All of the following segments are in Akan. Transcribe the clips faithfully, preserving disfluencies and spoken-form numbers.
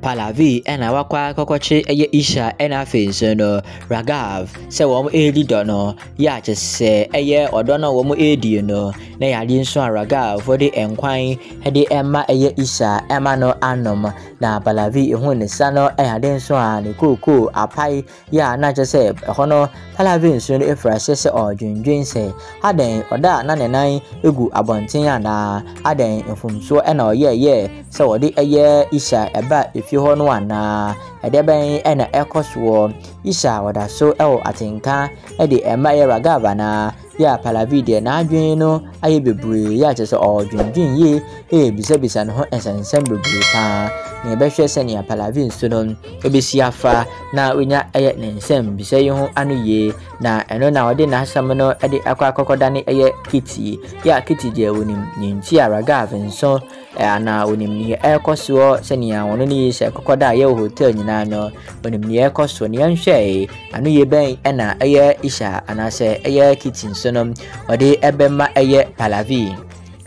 Palavi ena wakwa kokochi eye Esha ena face no Raghav se wo edi do no ya che se eye odo no wo edi no na ya di nso Raghav for the enkwan hede emma eye Esha emma no anom na Palavi ehu ne sa no ya de nso a ne koko apai ya na che se ho no Palavi nso no efra se se odwendwen se aden oda na ne nan egu abonten ya na aden efumso ena oye ye se wode eye Esha eba efi ho no ana ede ben ena ekoso Esha wada so ewo atenka ede ema ye Raghav na ya Palavi de na adwen no aye bebre ya che se odwendwen ye e bisa bisa no ho ensensem bebre pa ne be hwe se ne Palavi nso no ebesi afa na onya eye ne nsem bisa ye ho anu ye na eno na wode na asam no ede akwa akokoda ne eye kiti ya kiti je wonim nyinti Raghav nso ana wonim ni ekoso se ne ya wono ni se akokoda ye hotel nyina no wonim ni ekoso ne anhwe anu ye ben ena eye Esha ana se eye kiti nso no wode ebema eye Palavi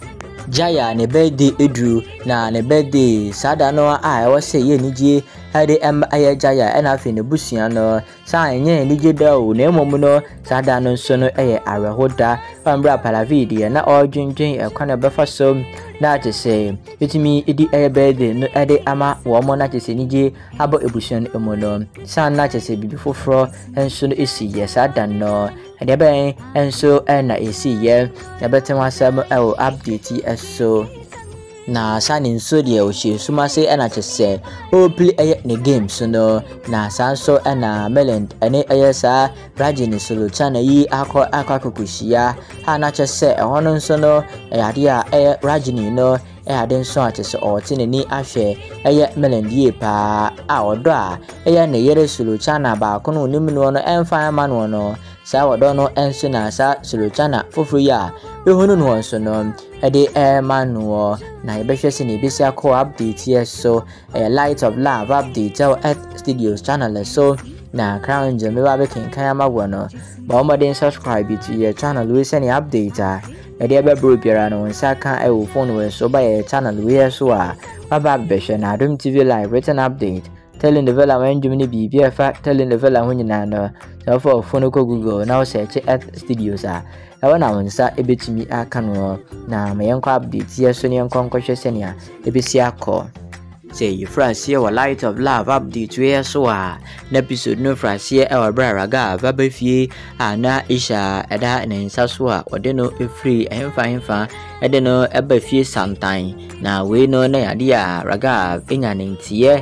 Jaya ne birthday edu na ne birthday sada no a e wo se ye nije hade em aye Jaya ena afi ne busua no sa enye nije da o na emom no sada no nso no eye arehoda ambra Palavi de na odwendwen e kwana befa so na je se bitimi edi eye birthday no ede ama wo mo na je se nije abo ebusuan emo no sa na je se bibi foforo enso no esi ye sada no ede ben enso ena esi ye ya betem asem e update eso na sani nso de o hye suma se ena chese o play eye ne games no na sanso ena melend ene eye sa ragini solo chana yi akọ akwakokushia ha na chese e hono nso no e ade a eye ragini no e ade nso a chese o tine ni ahwe eye melend ye pa a odo a eye ne yere solo chana ba kono nim no no emfa ma no no sa wodo no enso na sa solo chana foforo ya e hono no nso no ede e manuo na ibehwe se ne bisi akọ update yeso a light of love update our at studios channel so na crown je me ba be ken kan amawo no ba mo den subscribe to your channel we send update a ede be bro biara no nsa kan e wo phone we so ba your channel we so a ba ba behwe na Adom T V live written update telling the villa when you be be fact telling the villa when you na so for phone ko Google now search at studios a I wanna wonsa ebetimi aka no na me yenko update yeso ne yenko nkohwe senia ebesi akọ say you France here light of love update we so a na episode no France here e wa bra Raghav abafie ana Esha eda ne nsa so a ode no efri ehemfa hemfa ede no abafie santan na we no na yade a Raghav enya ne ntie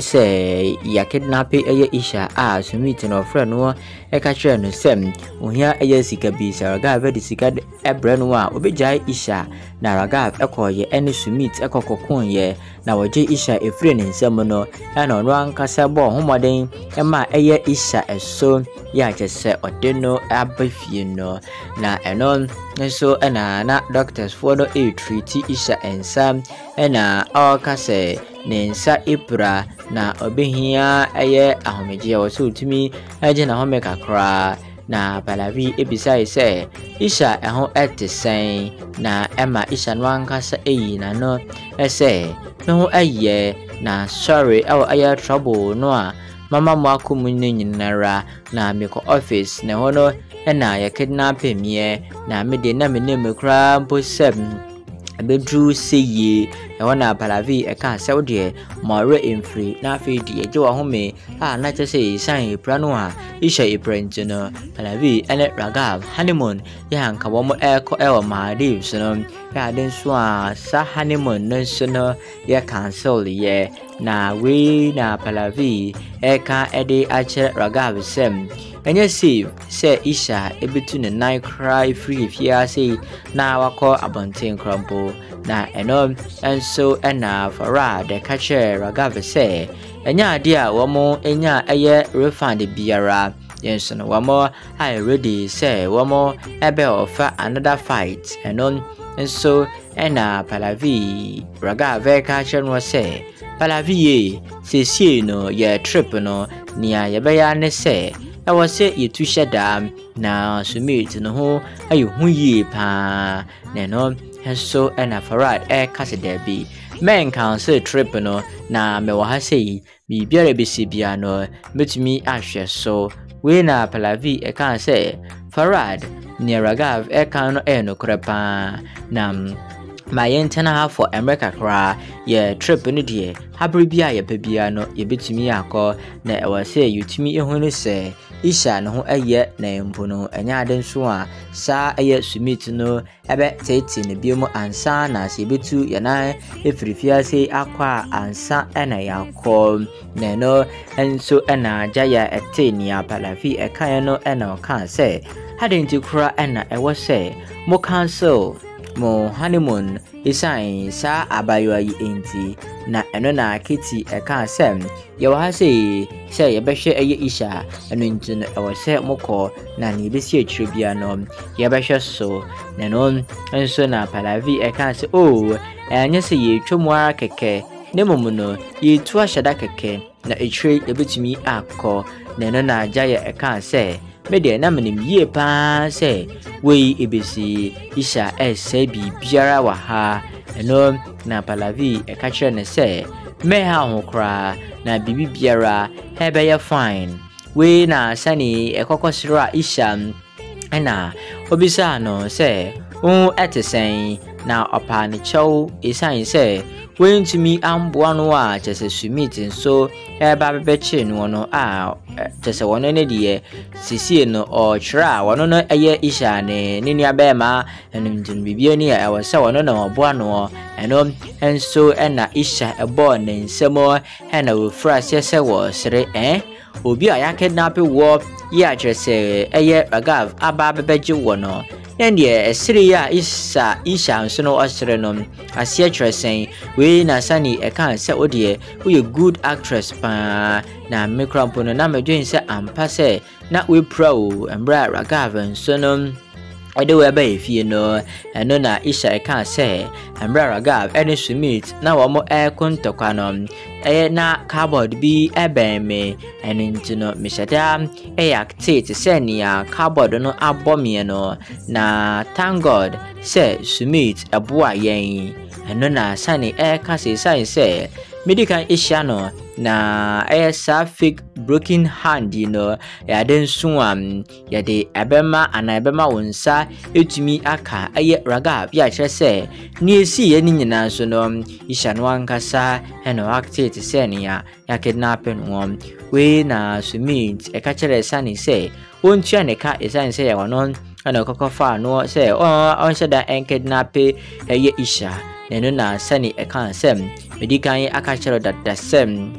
ese ya kidnap eye Esha a sumit no friend no e ka kire no sem ohia eye sika bi sa Raghav de sika ebre no a obejai Esha na Raghav ekoye ene sumit ekokokon ye na woje Esha efre ne nsem no na ono ankasa bo homoden ema eye Esha eso ya chese ode no abafie no na eno nso ena na doctors for no e treat Esha ensam ena akase ne nsa ipra na obehia eye ahomeje wo so tumi aje na home kakra na Palavi ebisai se Esha eho etesen na ema Esha no ankasa eyi na no ese no aye na sorry awo aya trouble no a mama mo akomu nyinara na meko office na hono ena ya kidnap me na me de na me ne me kra bosem abedru seye e wona Palavi e ka se wode more infree na fe di eje wo home a na che se san prano a Esha iprent no Palavi ene Raghav honeymoon ya hanka wo mo e ko e wo Maldives no ya den so a sa honeymoon no so no ya cancel ye na we na Palavi e ka ede ache Raghav sem enye save se Esha ebetu ne nine cry free fia say na wakọ abonten krampo na eno enso ena fara de kache Raghav se enya ade a wo mo enya eye refund biara yenso no wo mo I ready say wo mo ebe offer another fight eno enso ena Palavi Raghav kache no se Palavi se se no ye trip no nia ye be ya ne se I was say you two shada na sumit no ho ayo hu yi pa na no so and a farad e kase there be men cancel trip no na me wa ha sei bi biara besi bia no metumi ahwe so we na palavi e kan say Farad ni Raghav e kan no e no krepa nam ma yentena ha for America kra ye trip no de habri bia ye bia no ye betumi akọ na e wa say yutumi ehunu se Esha no ho eye na mpo no enya aden so a sa eye sumit no ebe tete ne biom ansa na se betu ye na efrifia se akwa ansa ena yakọ na no enso ena jaya etenia palafi e kan no ena kan se hadenti kura ena e wo se mo cancel mo honeymoon isai sa abayo yi enti na eno na kiti e kan sem ye wa se se ye behwe eye Esha eno nti no e wo se moko na ni besi atwire bia no ye behwe so na no enso na palavi e kan se oh anya se ye twomwa keke ne momu no ye tu ahyada keke na etwire ye betumi akọ na eno na jaye e kan se media na menim yie pa se we ebesi Esha e se bi biara wa ha eno na palavi e ka kire ne se me ha ho kra na bibi biara he be ye fine we na sani e kokosiro a Esha na obisa no se o etesen na opa ne chow esan se we ntimi amboa no a chese sumit nso e ba bebeche no no a chese wono ne de sisie no o chira wono no eye Esha ne ne nua be ma enuntin bibia ni a wose wono na oboa no eno enso ena Esha ebo ne nsemo he na wo frase se wo sere eh obi a ya kidnap wo ya chese eye Raghav aba bebeje wo no Ndia esiri ya Esha Esha nso no osere no asie tresen we na sani e kan se odie we good actress pa na microphone no na medwen se ampa se na we pro embra Raghav nso no ode we ba efie no eno na Esha e kan se embra Raghav ene sumit na wo mo e kontokwa no e na cardboard bi eben me ene ntino mishada e actate se nia cardboard no abomie no na thank God se sumit aboa yen eno na sani e ka se sai se medical Esha no na e sa fake broken hand you know ya den suam ya de abema ana abema wonsa etumi aka aye Raghav ya kire se ni esi ye ni nyina so no Esha no ankasa e no actate se nia ya kidnap no we na sumit e ka kire sani se wontua ne ka esan se ya wono ana kokofa no se o on se da en kidnap e ye Esha neno na sani e kan sem medikan aka kire da sem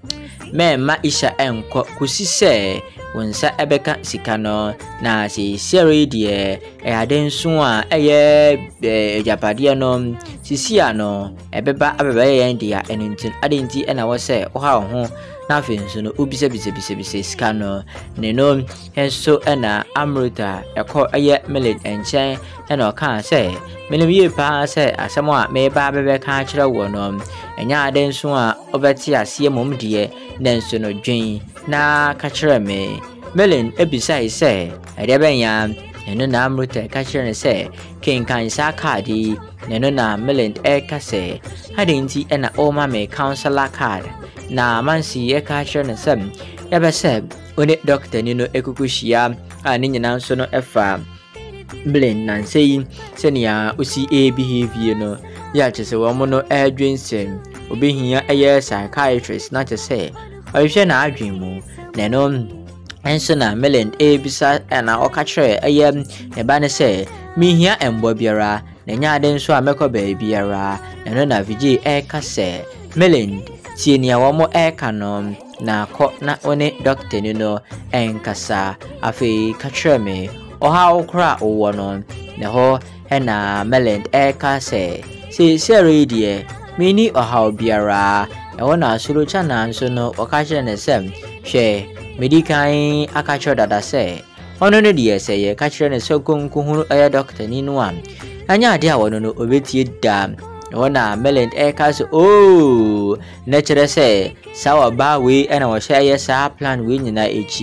me ma Esha enko kusi se wonsa ebeka sika no na si seri de e aden so a eye ejapade no sisia no ebeba abeba ye ndia enintin adenti ena wo se o ha ho na afenso no obise bise bise bise sika no ne no enso ena amruta ekọ eye melet enchen ena o kan se menim ye pa se asemo a me ba bebe kan kire wo no enya aden so a obeti ase mom de nenso no dwen na ka kire me melen ebisai se edebenya eno na amruta ka kire se ken kan sa kadi neno na melen e ka se hadinti ena o ma me counselor card na mansi e ka kire sem ebe se one doctor ni no ekukushia ani nyina so no efa melen nan sei senia osi e behavior no ya chese wo mo no adwen sem obehia eye psychiatrist na chese oyhwe na adwen mu neno enso na melen e bisa na okachre eye ne ba ne se mihia embo biara na nya den so amekọ ba biara neno na viji e ka se melen tienia wo mo e kanom na ko na one doctor ni no enkasa afi kachre me oha okra owo no ne ho he na melen e ka se se seri die mini oha biara e wona suru chana nso no okachre ne sem hwe medikai akachre dada se ono no die se ye kachre ne so konkuhunu e doctor ni no am anya ade a wono no obetie da wona melen e ka se oh na chere se sawa ba we ena wo hye ye sa plan we nyina echi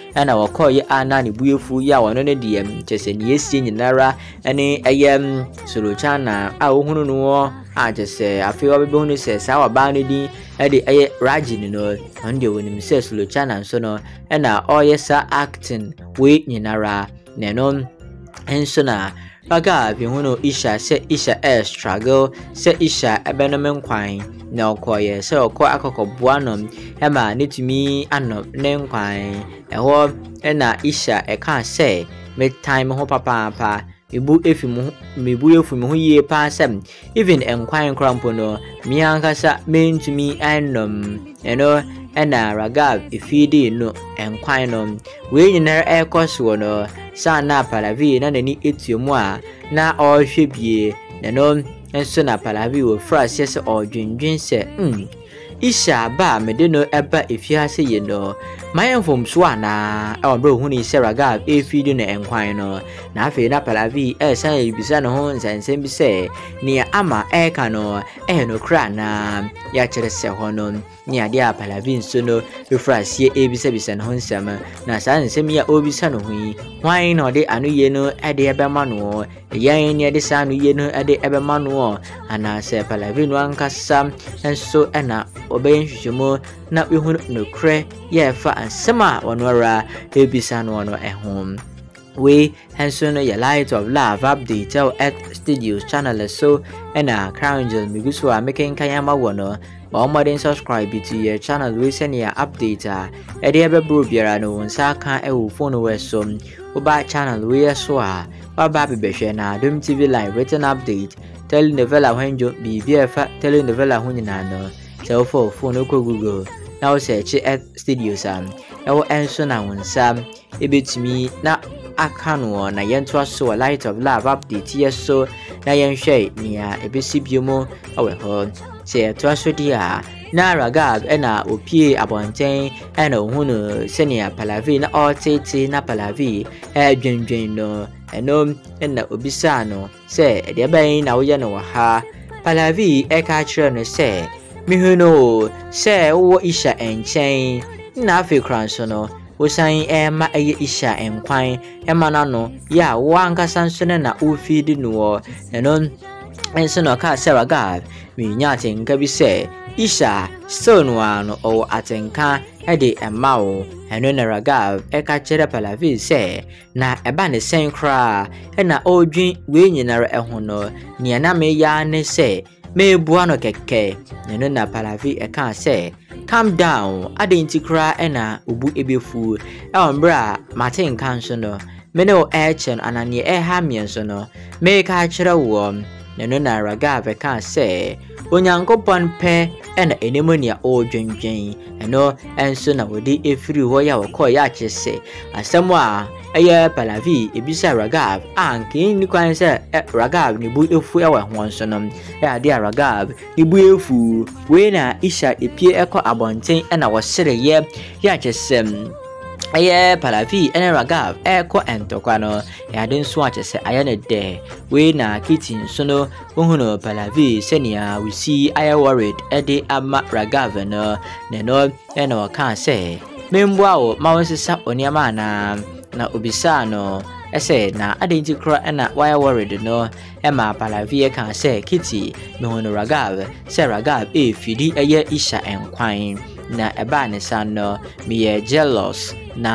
ɛna wɔkɔ yɛ ana ne buefu ya wɔno ne deɛ kyese ne yesie nyinara ɛne ɛyɛ Solochana a ohunu no a kyese afei wɔbɛbɛhu no sɛ saa waba no din ɛde ɛyɛ Ragin no ɔno deɛ wɔnim sɛ Solochana nso no ɛna ɔyɛ sa acting we nyinara ne no enso na Raghav huno Esha se Esha air struggle se Esha ebenom nkwan na okoye se okọ akọkọboa no ema netumi ano ne nkwan eho na Esha eka se me time ho papa papa ebu efimu mebu efimu ho yie pa sem even nkwan krampo no mi ankasa mentumi anom eno ena Raghav ifidi no nkwan no we nyinara ekoso no sana palavi na nani etuemu a na ohwebie na no enso na palavi wo frase se odwendwen se mm Esha ba me de no eba efiase ye no mayemfom so ana e wonbro huni se Raghav efidi no enkwan no na afi na palavi e san ebisa no ho nsensem bi se ne ama e ka no e no kra na ya kire se ho no ni ade a palavi nso no efrase ebisa bisa no ho nsem na san nsem ya obisa no ho yi hwan na ode anu ye no e de ebe ma no yan ni ade sa anu ye no e de ebe ma no ana se palavi no ankasa enso ena obeyin hwehwemo na ehunu no kre ye fa ansema wonwara ebisa no no ehom we henso no your light of love update at studios channel so ena crown angel miguso a making kayama wono ba modern subscribe to your channel we send your update a e de be bro biara no wonsa kan e wo phone we so oba channel we so a baba bebehwe na Adom T V live written update telenovela hwenjo bi biafa telenovela ho nyina no so for phone ko Google now search at studios am e wo enso na wonsa ebetumi na akano na yento so light of love update yeso na yenhwe nia ebesi biomo awe ho se to so dia na Raghav ena opie abonten ena ohunu senia palavi na otete na palavi e dwendwen no eno ena obisa no se de ban na wo ye no ha palavi e ka kire no se mihuno se wo Esha enchen na afi kranso no osan e ma eye Esha enkwan e mana no ya wo ankasa nso na ofidi no eno enso no ka se Raghav mi nya atenka bi se Esha so no ano o atenka e de ema wo eno na Raghav e ka kire palavi se na eba ne sen kra e na odwin we nyinara e ho no ne na me ya ne se me buano keke neno na palavi e kan se calm down adentikra ena obu ebefu e ombra matin kan so no me no echen ananie e ha mien so no me ka kire wo neno na Raghav e kan se onyankopon pe ena enemonia o dwendwen eno enso na wodi efiri ho ya wokọ ya chese asemo a eye palavi ebisa Raghav anke ni kwan se Raghav ni bu efu e wa ho so no e ade Raghav ni bu efu we na Esha epie ekọ abonten ena wo sere ye ya chese eye palavi ene Raghav ekọ entokwa no ya de nso a chese aye ne de we na kitchen so no ohuno palavi senia we see I worried ede ama Raghav no ne no ena o kan se membua o ma wonsisa oniama na na obisa no ese na adentikra ena why worried no ema palavi kan se kiti me hono Raghav se Raghav e fidi eye Esha enkwan na eba ne san no me jealous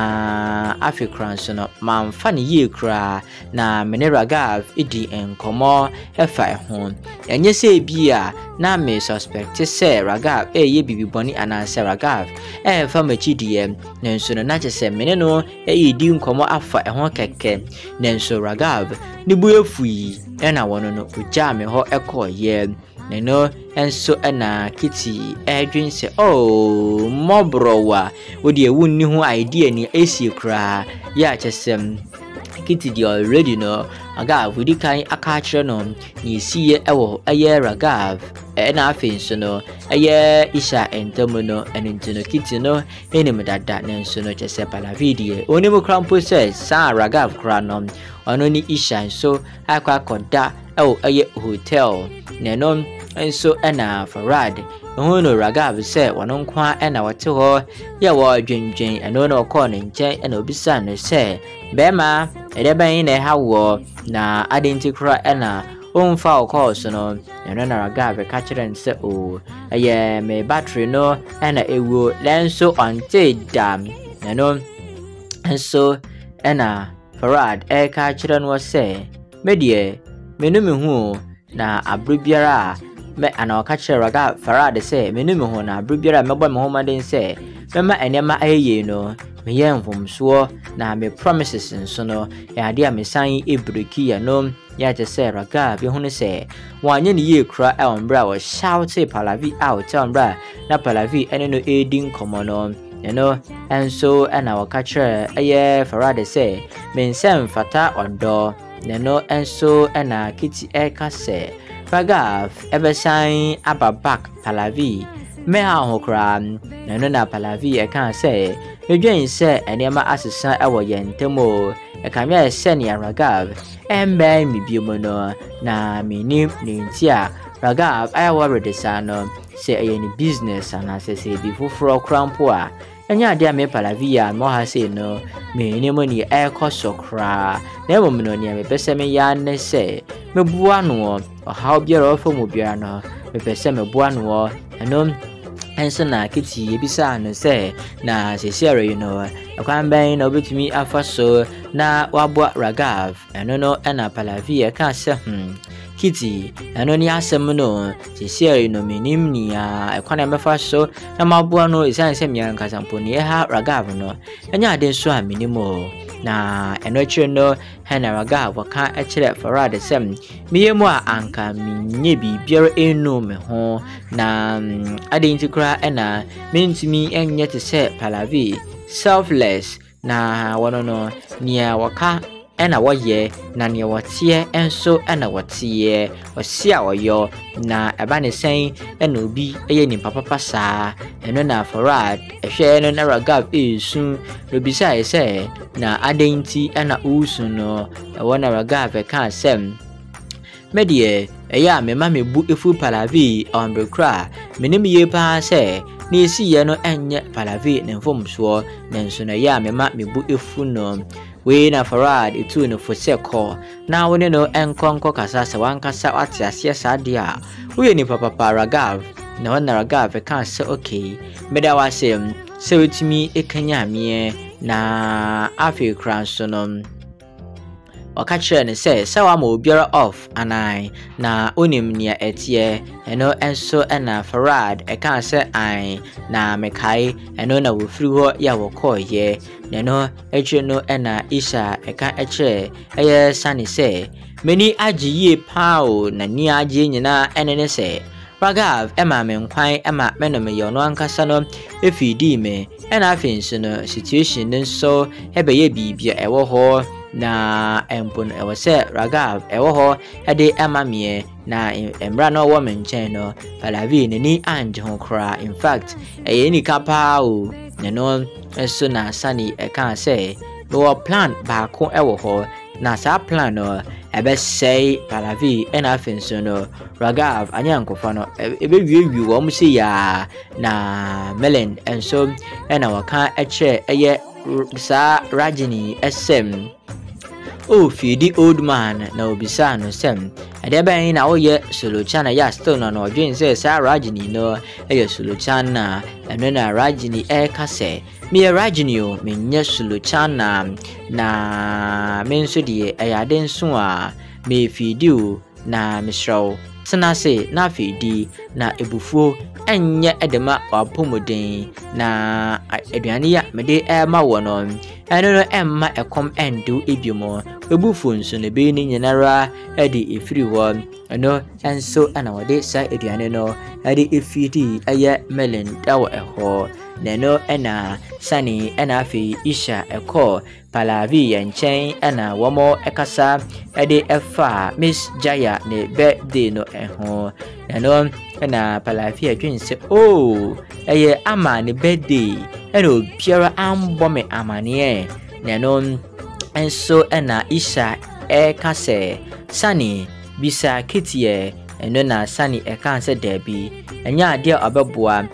na Africans no mamfa ne ye kra na mene Raghav idi enkomo efa ho enye se bia na me suspect se Raghav e ye bibiboni ananse Raghav e fa machidie nenso no na chese mene no e idi nkomo afa ho keke nenso Raghav ni bu efui e na wono no uja me ho ekoye neno enso ena kiti edwin se oh mobrowa odi ewunni ho idea ni esi kra ya chesem kiti di already no Raghav wudi kan aka kire no ni siye ewo eye Raghav e na afenso no eye Esha entamo no enintino kiti no enim dada nenso no chese palavidie onimu krampo se sa Raghav kra no ono ni Esha so akwa koda ewo eye hotel nenon enso ena Farad no no Raghav say one kwa and our to her ya wa dwen dwen eno no call ne nchen and obisa no say bema edeba yin e hawo na identikra ena onfa okos no eno na Raghav ka kire nse o eye me battery no ena ewo lenso onte dam eno enso ena Farad e ka kire no say medie menu me hu na abrubiara me ana ka kire Raghav Farad say menu me hu na abrubiara mebo me ho maden say mema enema ayeye no me yenvum so na me promises nso no ya de a me san ebreki ya no ya je say Raghav ye hu ne say wanye ne ye kra e ombra wo shout palavi out ombra na palavi ene no edin komono you know and so and our catcher aye Farad say me nsem fata odo you know and so and a kitty eka say Raghav ebesan ababak palavi me ha hokra you know na palavi e kan say me dwen say enema asesa e wo yentemo e kan me say ne Raghav embe mi biomo no na me nim ne ntia Raghav I worried sana say aye ni business ana say say bi foforo krampo a enya dia me palavia mo ha say no me ni mo ni e kosokra na mo no ni me pese me ya ne say me bua no o ha obiara ofo mo bia no me pese me bua no eno enso na kiti ebisa no say na sesiare you know akwan ben na obetumi afaso na wabua Raghav eno no ena palavia ka say hmm Kitty, and only asem no, sesiare no minim ni a ekwana mefa so na mabua no isan sem yan kasamponi e ha Raghav no enya den so a minimo na enoche no hena Raghav waka e kire Farad sem miyemu a anka minye bibiara enu me ho na identikra ena mentimi enye te se palavi selfless na wono no nia waka ena woye na ne wotie enso ena wotie osia oyo na eba ne sen ena obi eye ni papa saa eno na Farad ehwe eno na Raghav esu obisa ese na adenti ena usu no wona Raghav ka sem medie eya me ma mebu efu palavi ombrekra menim ye pa se ni esi ye no enye palavi ne mfomso ne nso na ya me ma mebu efu no we na Farad itu no foseko na woni no enkonko kasa se wankasa wate ase sadia we ni papa Raghav na wona Raghav ka se okay meda wase se wetimi ekanya me na African so no Okachire ne say sawa ma obiara off anai na onim nia etie eno enso ena Farad e kan say ai na mekai eno na wofiri ho ya wokoye neno eche no ena Esha e kan eche eye sani say meni agiye pao na ni agi nyina enene say Raghav ema me nkwan ema me no me yono ankasa no efidi me ena afinso no situation nso ebeye bibia ewo ho na empon e wose Raghav ewo ho ede emamie na emra no wo menchen no palavi ni anje ho kra in fact e ni kapa o ne no eso na sani e kan say no plan ba ko ewo ho na sa plan no ebe say palavi ena afinso no Raghav anya nkofa no ebe wiewie wo mu se ya na melen enso ena waka eche eye sa Rajini sm Oh, feedy old man, no bisa no sem. Adeba na oye soluchana ya still no no dream say sa Rajini no e soluchana eno na Rajini e kase. Me Rajini o me nye soluchana na menso die e aden so a me feedy o na misraw. Tena se na feedy na ebufuo enye edema wapomodin na aduane ya mede e ma wono eno no emma ekom endu ebiomo ebufu nso ne be ni nyinara edi efiri wo eno enso ana wode sa aduane no edi efidi aye melon dawo eho neno ena sani ena afi Esha eko palavi yenchen ena womo ekasa edi efa Miss Jaya ne birthday no eho neno ena palavi adwinse oh eye ama ne birthday ena obiara ambo me amane neno enso ena Esha ekase sani bisa kitie eno na sani ekanse debi enya ade abeboa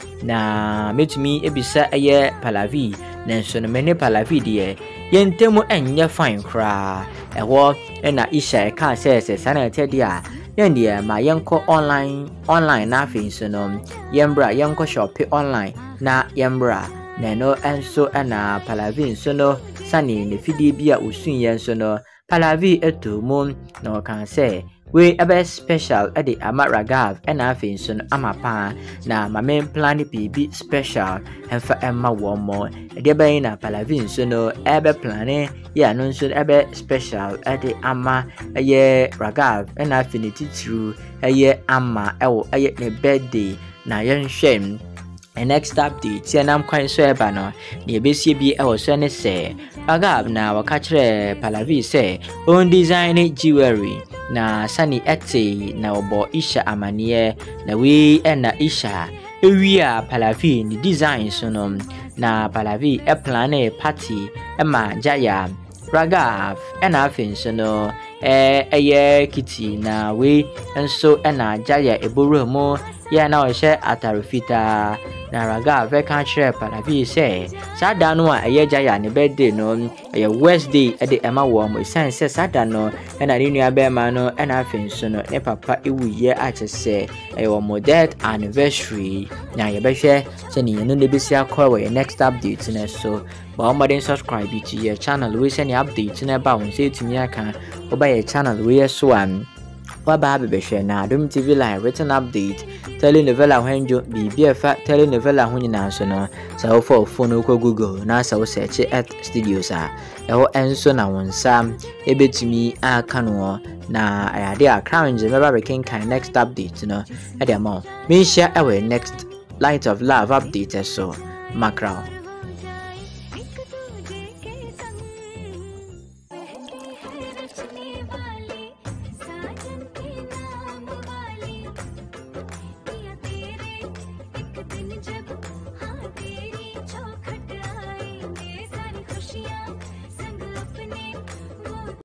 na metumi ebisa eye palavi nanso no mene palavi de yentemu enye fine kra ewo na Esha e ka se se sana tede a yende ma yenko online online na afenso no yembra yenko shop online na yembra na no enso na palavi nso no sane ne fidie bia osun yenso no palavi etomo na kan se we ebe special ede ama Raghav ena afenso no amapa na mame plan bibi special enfa emma womo ede be na palavi nso no ebe plane ya no nso ebe special ede ama eye Raghav ena affinity true eye ama ewo eye ne birthday na yenhwem. And next update, see I'm quite sure no. The B C B I was saying say, Raghav na wakachre palavi say, own design jewelry na sunny ete na obo Esha amanie na we and na Esha. We are palavi ni design sonom na palavi e plane party e ma jaya Raghav and afin sono e eye kitty na we and so and na jaya eburu mo ya na o she atarufita. Na Raghav e kan share palavi say sada no a eye jaya ne birthday no e Wednesday e de ema wo mo san say sada no e na ni nua be ma no e na afin so no ne papa ewuye a chese e wo mo death anniversary na ye be hwe se ni no ne be sia call we next update na so ba o modern subscribe to your channel we send update na ba won say timi aka o ba your channel we so am Waba Bebeshe na Adom T V Live written update telenovela Henjo Bibi Efa telenovela Hunyina Sono sa for phone ko Google na sa search at studios a eho enso na wonsa ebetumi aka no na ayade a crown je meba breaking kind next update no e dey mo me share our next Light of Love update so macro